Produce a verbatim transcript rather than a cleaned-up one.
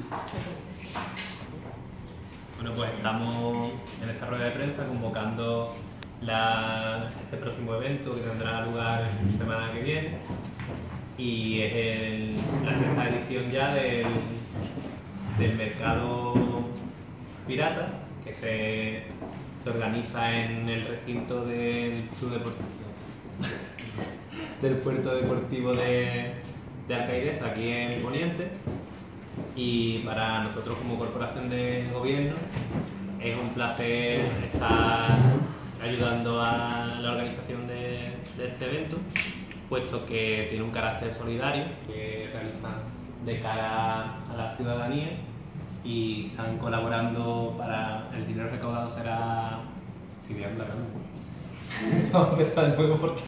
Bueno, pues estamos en esta rueda de prensa convocando la, este próximo evento que tendrá lugar la semana que viene y es el, la sexta edición ya del, del mercado pirata que se, se organiza en el recinto del Club Deportivo del Puerto Deportivo de, de Alcaidesa, aquí en Poniente. Y para nosotros como corporación de gobierno es un placer estar ayudando a la organización de, de este evento, puesto que tiene un carácter solidario que realizan de cara a la ciudadanía y están colaborando para el dinero recaudado será... Sí, voy a hablar, ¿no? Vamos a empezar de nuevo porque...